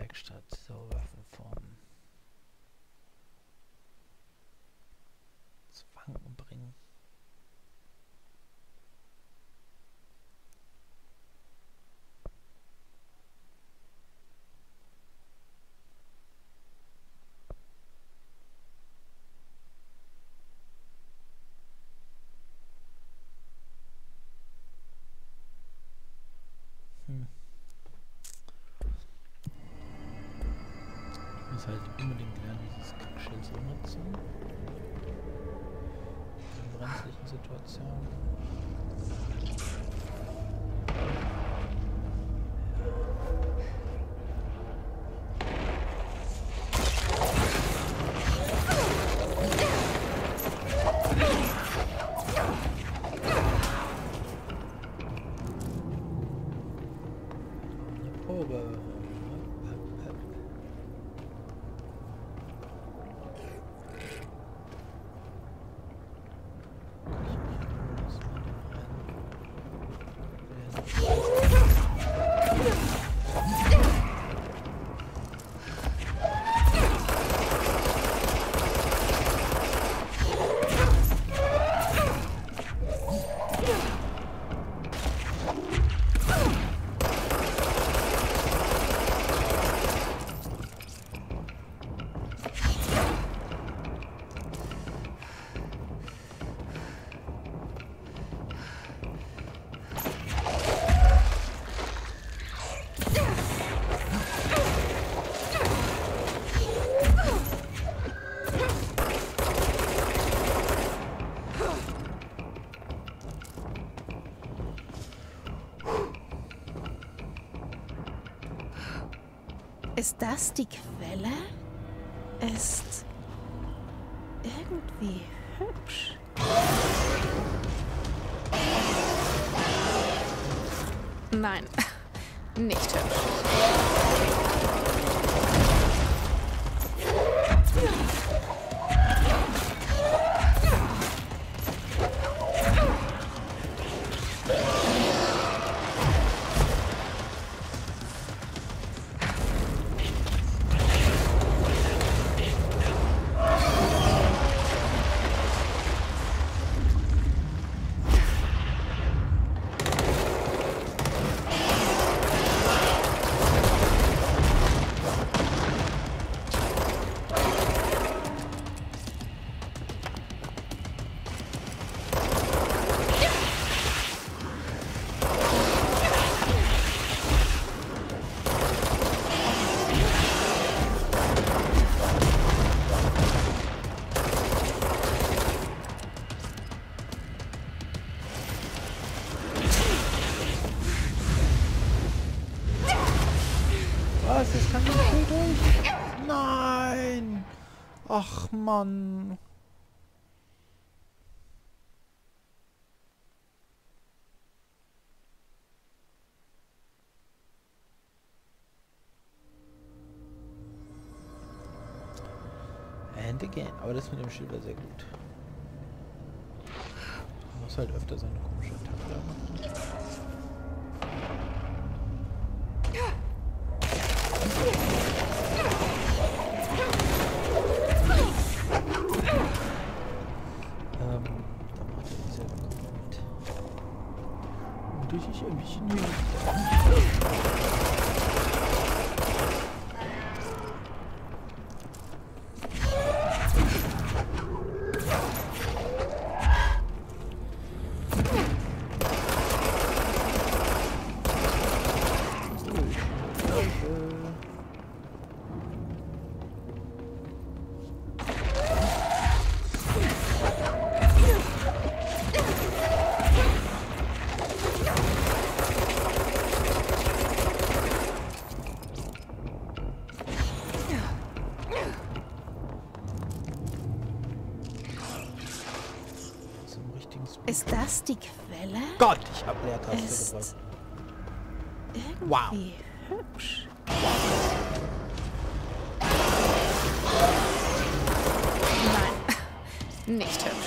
Werkstatt. So, Waffenformen. Zwang bringen. Ich muss halt unbedingt lernen, dieses Kackschild zu nutzen. In brenzlichen Situationen. Eine Probe. Ist das die Quelle? Ist irgendwie hübsch. Nein, nicht hübsch. Was? Das kann nicht hier durch? Nein! Ach Mann! And again. Aber das mit dem Schild war sehr gut. Man muss halt öfter seine komische Attacke machen. Da macht er dieselbe Gruppe mit. Und durch ich ein bisschen Ist das die Quelle? Gott, ich hab Leertaste gedrückt. Irgendwie hübsch. Nein, nicht hübsch.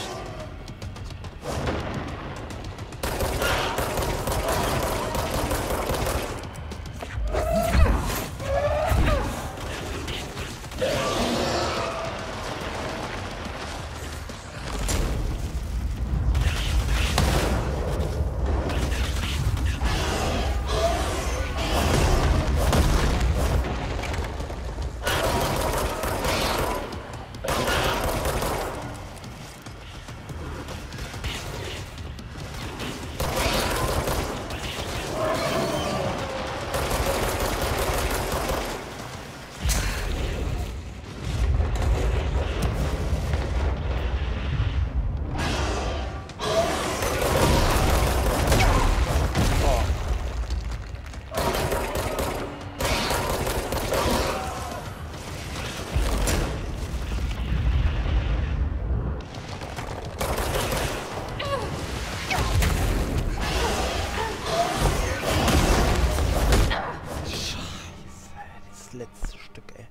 letzte Stück, ey.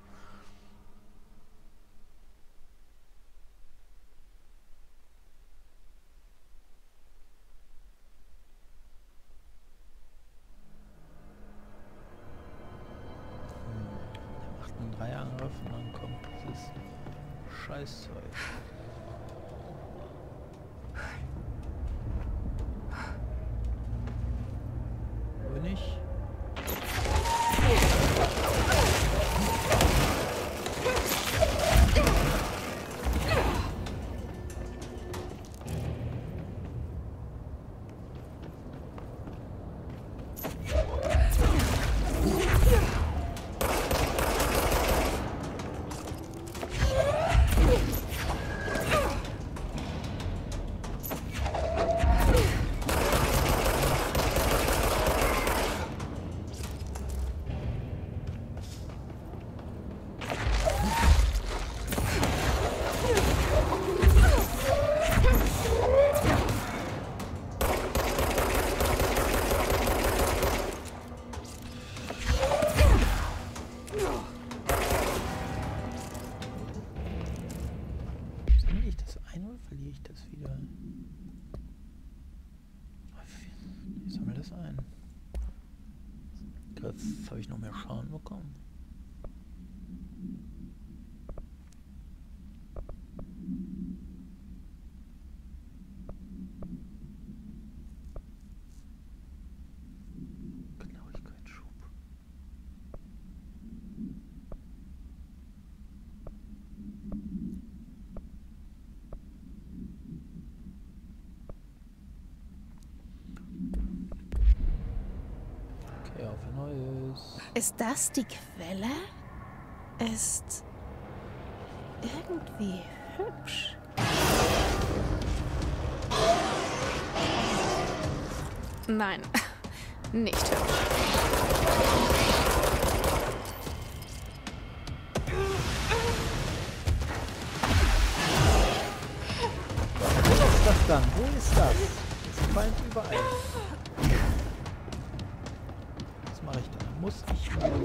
Der macht einen Dreierangriff und dann kommt dieses Scheißzeug. Wo bin ich? Verliere ich das wieder? Ich sammle das ein. Jetzt habe ich noch mehr Schaden bekommen. Genauigkeitsschub. Auf ein neues. Ist das die Quelle? Ist irgendwie hübsch. Nein, nicht hübsch. Was ist das dann? Wo ist das? Es fallen überall. Mache ich dann? Muss ich mal...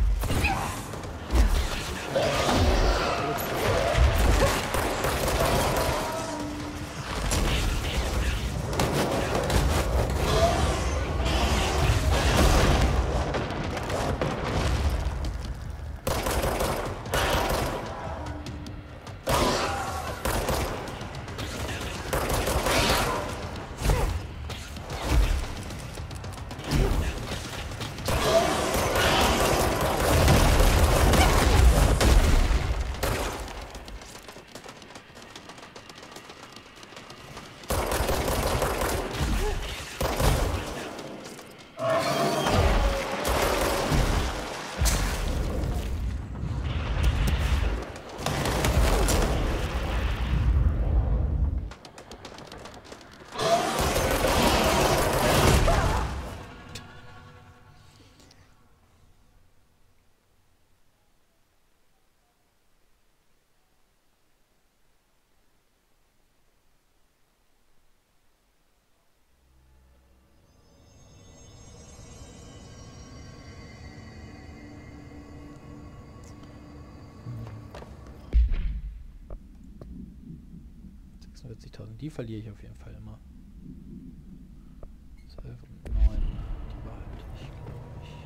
Die verliere ich auf jeden Fall immer. 12 und 9. Die behalte ich, glaube ich.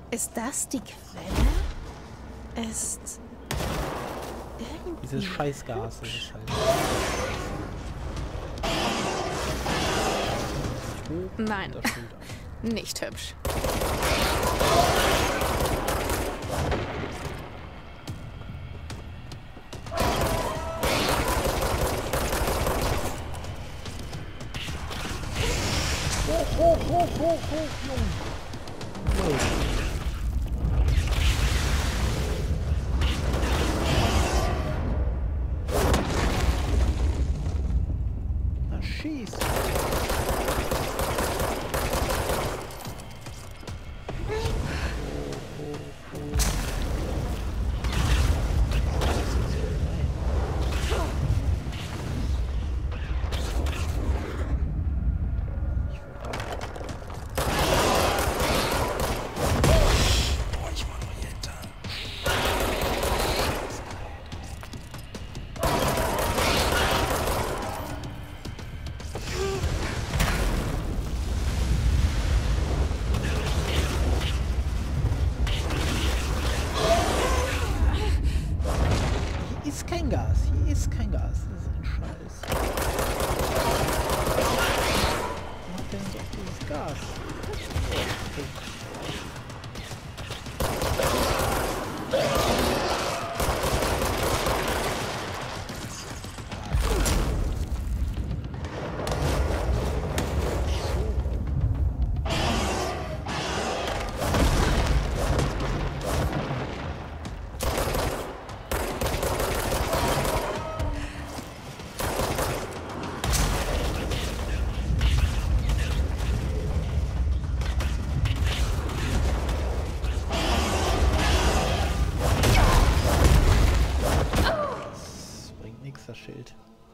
Ist das die Quelle? Ist irgendwie... Dieses Scheißgas ist es halt. Nein, Das Schild an. nicht hübsch. Hoch, Junge. Na, schieß. Hier ist kein Gas. Das ist ein Scheiß. Was macht denn doch dieses Gas? Okay. Das Schild.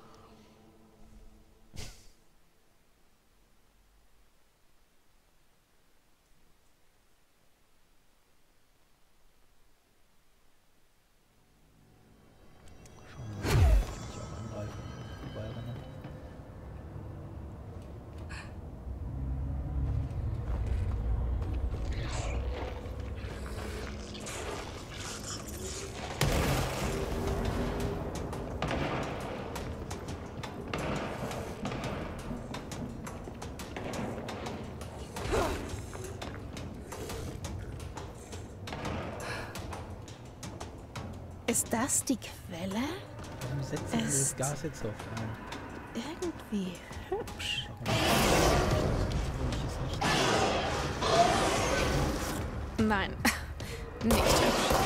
Schauen wir mal, ob ich auch angreifen und vorbeirenne. Ist das die Quelle? Warum setzt du dieses Gas jetzt so auf ein? Irgendwie hübsch. Warum ich es nicht? Nein, nicht hübsch.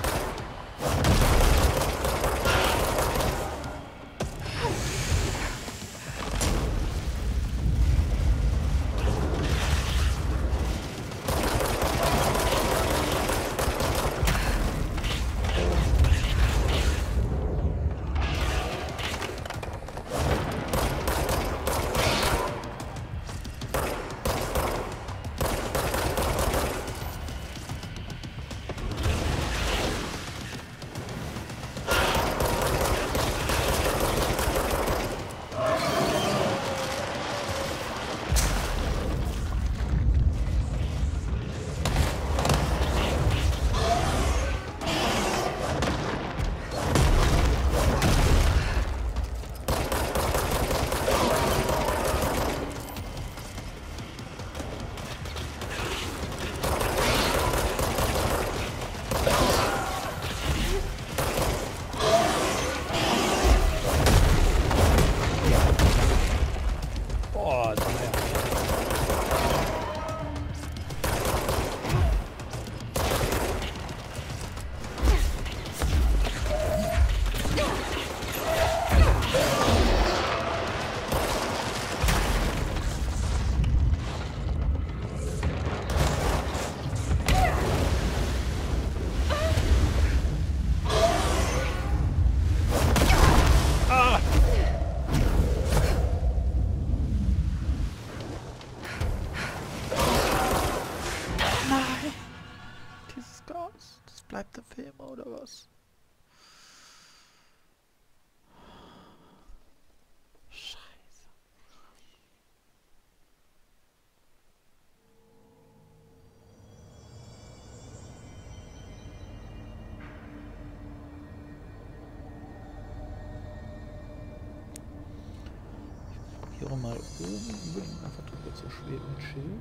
Bleibt der Film oder was? Scheiße. mal oben über dem Wassertrupp jetzt so schwebend Schild.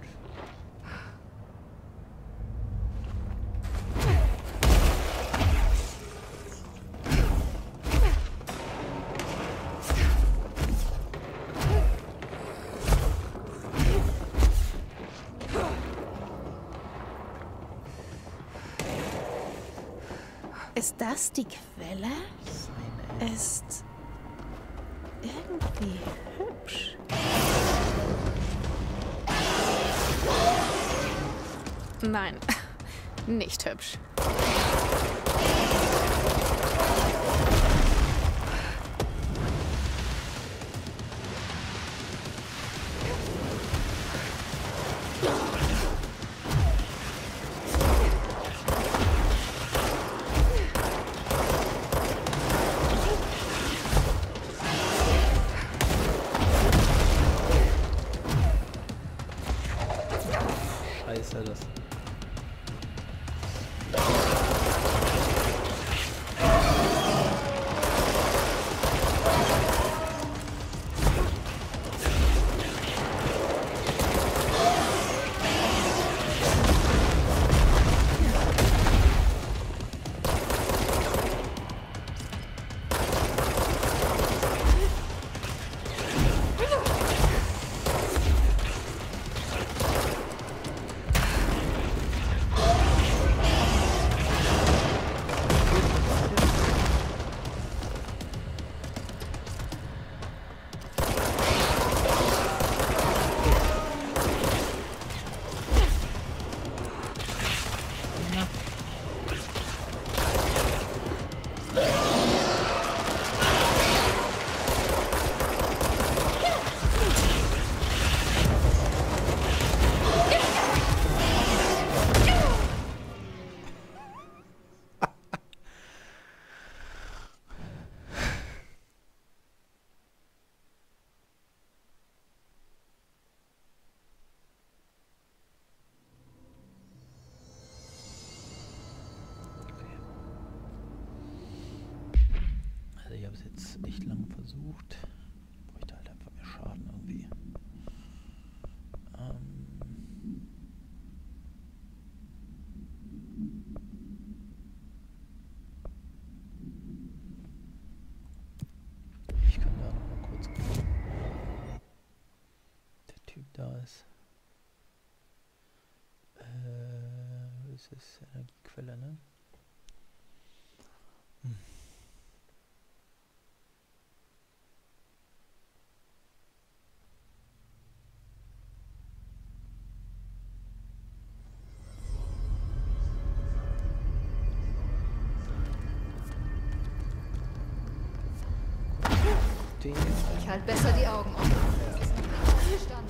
Ist das die Quelle? Seine. Ist irgendwie hübsch. Nein, nicht hübsch. Scheiße, das. Ich habe es jetzt echt lange versucht. Bräuchte halt einfach mehr Schaden irgendwie. Ich kann da noch mal kurz gucken. Der Typ da ist. Das ist Energiequelle, ne? Ich halte besser die Augen offen. Hier stand.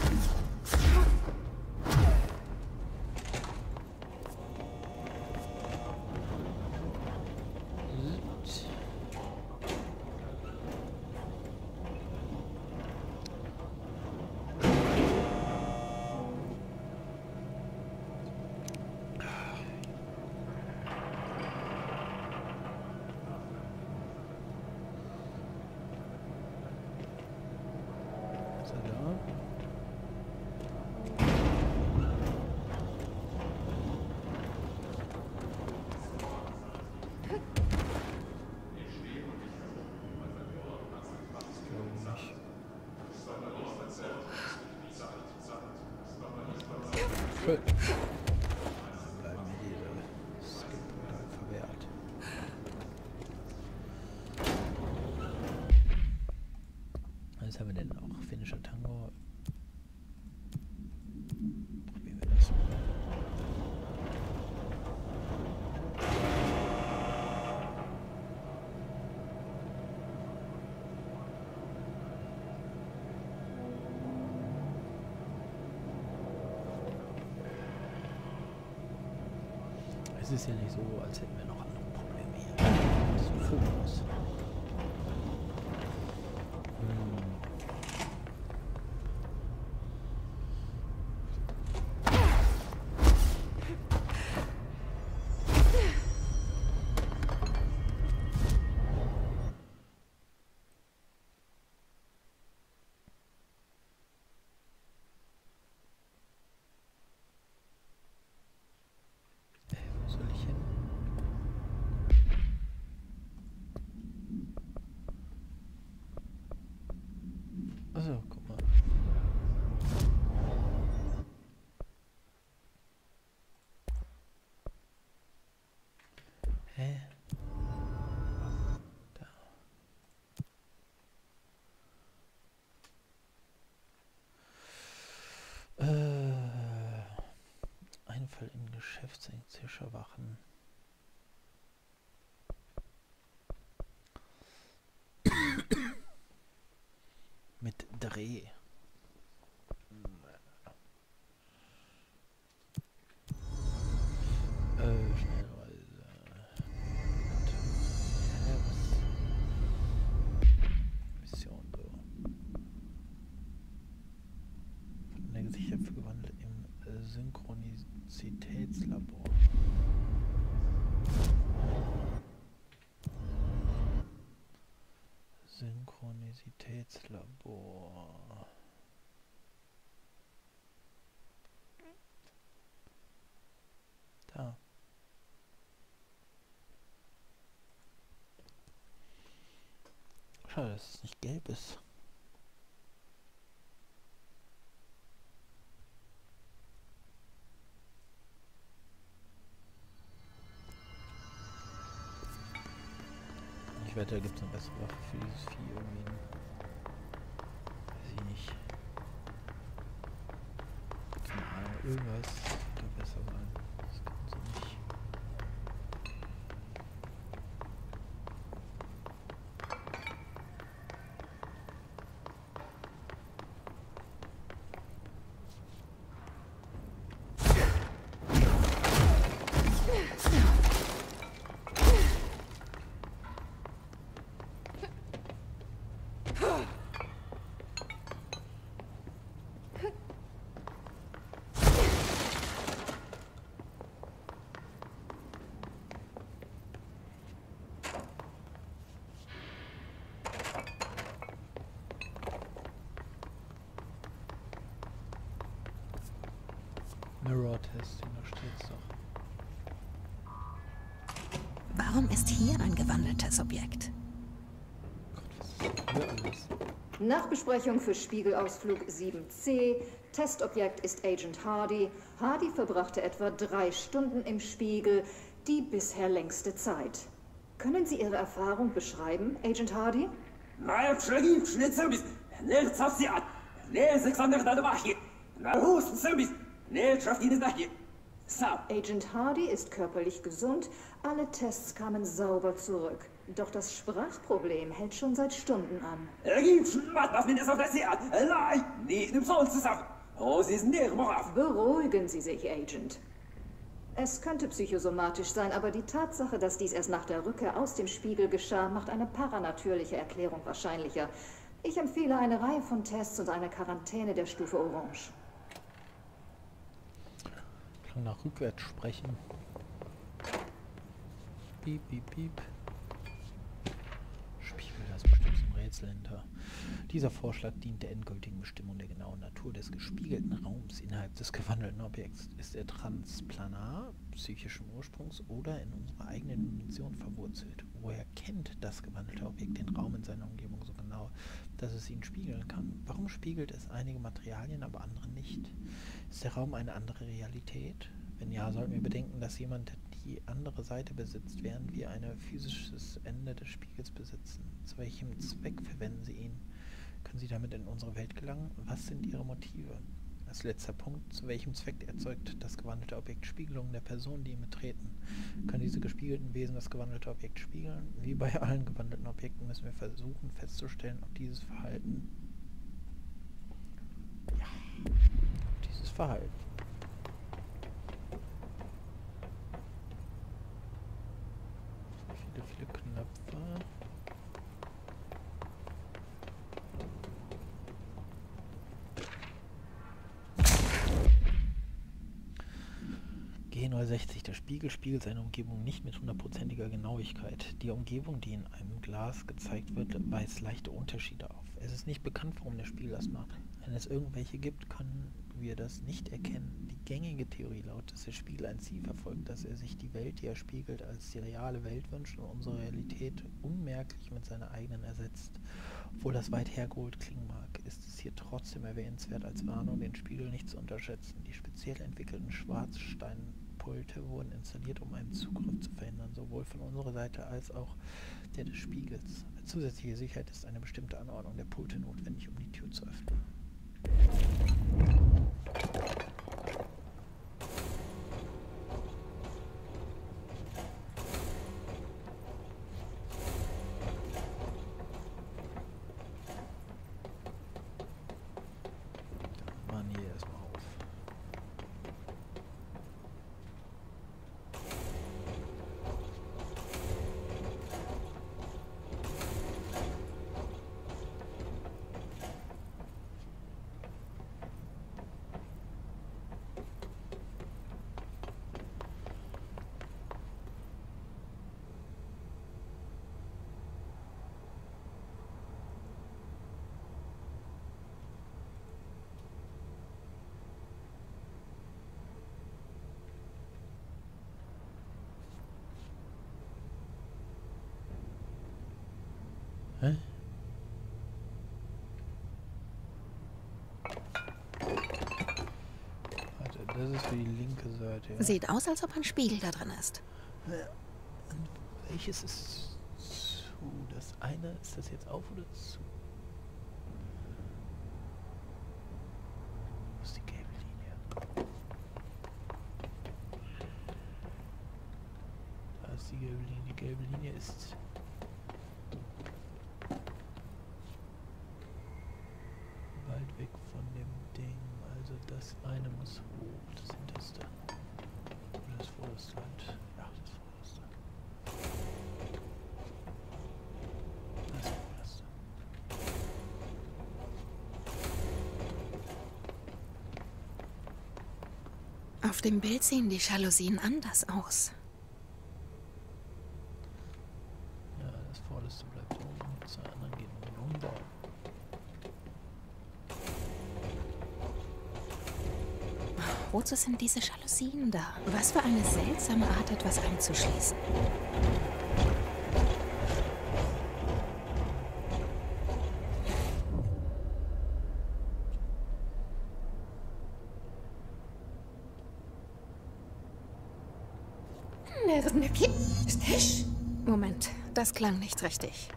Schön. Bleiben mir diese Skillpunkte halt verwehrt. Was haben wir denn noch? Finnischer Tango. Probieren wir das mal. Es ist ja nicht so, als hätten wir noch andere Probleme hier. Das ist ein Fokus. Also, guck mal. Hä? Da. Einfall in Geschäftsinzischerwachen. Mit Dreh. Schnellreise. Hä, was? Mission so. Von der Gesichter verwandelt im Synchronizitätslabor. Synchronizitätslabor. Da. Schade, dass es nicht gelb ist. Ich wette, da gibt es eine bessere Waffe für dieses Vieh irgendwie. Weiß ich nicht. Keine Ahnung, irgendwas wird da besser sein. Das kann so nicht. Mirror-Testing, da steht's doch. Warum ist hier ein gewandeltes Objekt? Gott, was ist denn hier alles? Nachbesprechung für Spiegelausflug 7C. Testobjekt ist Agent Hardy. Hardy verbrachte etwa 3 Stunden im Spiegel, die bisher längste Zeit. Können Sie Ihre Erfahrung beschreiben, Agent Hardy? Agent Hardy ist körperlich gesund, alle Tests kamen sauber zurück. Doch das Sprachproblem hält schon seit Stunden an. Beruhigen Sie sich, Agent. Es könnte psychosomatisch sein, aber die Tatsache, dass dies erst nach der Rückkehr aus dem Spiegel geschah, macht eine paranatürliche Erklärung wahrscheinlicher. Ich empfehle eine Reihe von Tests und eine Quarantäne der Stufe Orange. Klang nach rückwärts sprechen. Piep, piep, piep. Spiegel, da ist bestimmt so ein Rätsel hinter. Dieser Vorschlag dient der endgültigen Bestimmung der genauen Natur des gespiegelten Raums innerhalb des gewandelten Objekts. Ist er transplanar, psychischen Ursprungs oder in unserer eigenen Dimension verwurzelt? Woher kennt das gewandelte Objekt den Raum in seiner Umgebung so genau, dass es ihn spiegeln kann? Warum spiegelt es einige Materialien, aber andere nicht? Ist der Raum eine andere Realität? Wenn ja, sollten wir bedenken, dass jemand die andere Seite besitzt, während wir ein physisches Ende des Spiegels besitzen. Zu welchem Zweck verwenden Sie ihn? Können Sie damit in unsere Welt gelangen? Was sind Ihre Motive? Als letzter Punkt, zu welchem Zweck erzeugt das gewandelte Objekt Spiegelungen der Personen, die ihn betreten? Können diese gespiegelten Wesen das gewandelte Objekt spiegeln? Wie bei allen gewandelten Objekten müssen wir versuchen festzustellen, ob dieses Verhalten... Ja, dieses Verhalten. Viele Knöpfe. G060. Der Spiegel spiegelt seine Umgebung nicht mit 100%iger Genauigkeit. Die Umgebung, die in einem Glas gezeigt wird, weist leichte Unterschiede auf. Es ist nicht bekannt, warum der Spiegel das macht. Wenn es irgendwelche gibt, können wir das nicht erkennen. Die gängige Theorie lautet, dass der Spiegel ein Ziel verfolgt, dass er sich die Welt, die er spiegelt, als die reale Welt wünscht und unsere Realität unmerklich mit seiner eigenen ersetzt. Obwohl das weit hergeholt klingen mag, ist es hier trotzdem erwähnenswert als Warnung, den Spiegel nicht zu unterschätzen. Die speziell entwickelten Schwarzsteinpulte wurden installiert, um einen Zugriff zu verhindern, sowohl von unserer Seite als auch der des Spiegels. Als zusätzliche Sicherheit ist eine bestimmte Anordnung der Pulte notwendig, um die Tür zu öffnen. Hä? Warte, das ist für die linke Seite. Ja. Sieht aus, als ob ein Spiegel da drin ist. Und welches ist zu? Das eine, ist das jetzt auf oder zu? Wo ist die gelbe Linie? Da ist die gelbe Linie. Die gelbe Linie ist weit weg von dem Ding. Also das eine muss hoch, das hinterste. Oder das vorderste halt. Ja, das vorderste. Das vorderste. Auf dem Bild sehen die Jalousien anders aus. Ja, das vorderste bleibt oben. Die zwei anderen gehen um den Umbau. Wozu sind diese Jalousien da? Was für eine seltsame Art, etwas einzuschließen. Moment, das klang nicht richtig.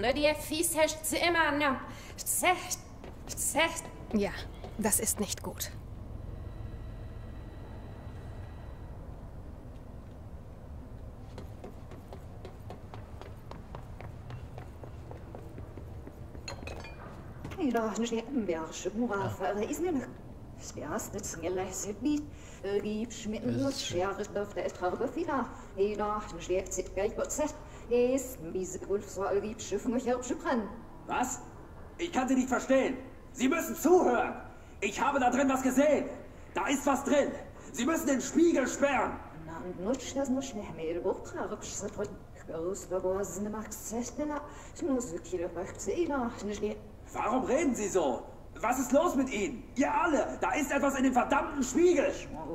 Ja, das ist nicht gut. Was? Ich kann Sie nicht verstehen. Sie müssen zuhören. Ich habe da drin was gesehen. Da ist was drin. Sie müssen den Spiegel sperren. Warum reden Sie so? Was ist los mit Ihnen? Ihr alle! Da ist etwas in dem verdammten Spiegel!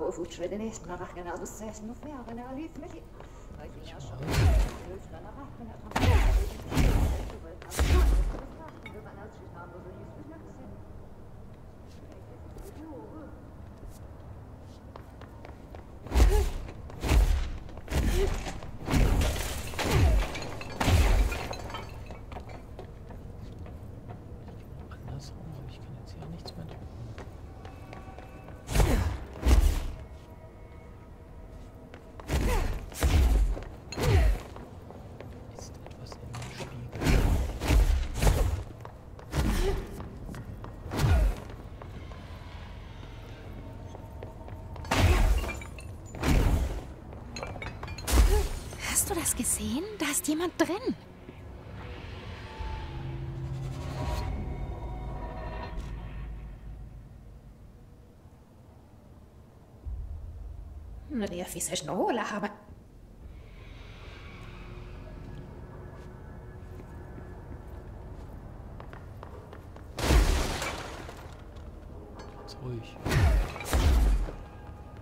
Andersrum, aber ich kann jetzt hier nichts mehr drücken. Ist etwas in dem Spiegel. Hast du das gesehen? Da ist jemand drin. Ist ruhig.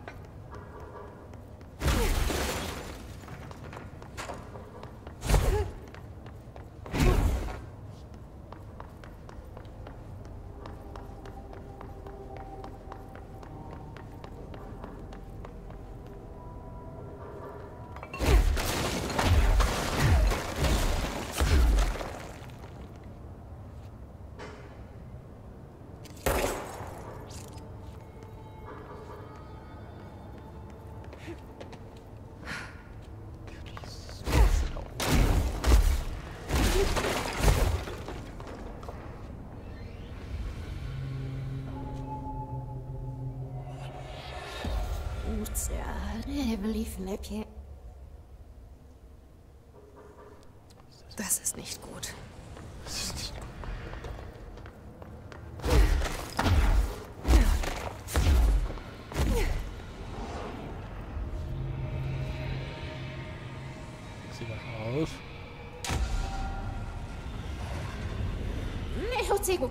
Heavily Flappy. Das ist nicht gut. Sieht das aus? Nehozigo.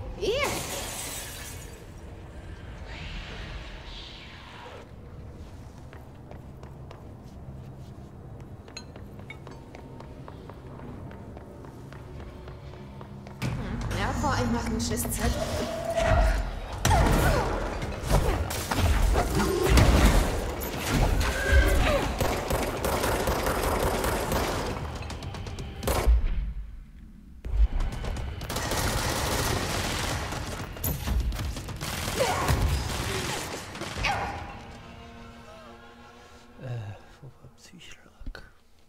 Ja, vor Weihnachten Schisszeit. Wo war Psychschlag?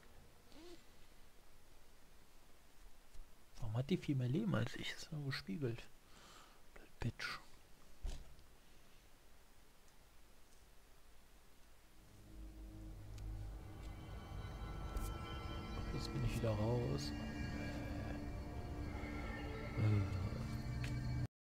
Warum hat die viel mehr Leben als ich? Ist nur gespiegelt. Bitch. Jetzt bin ich wieder raus.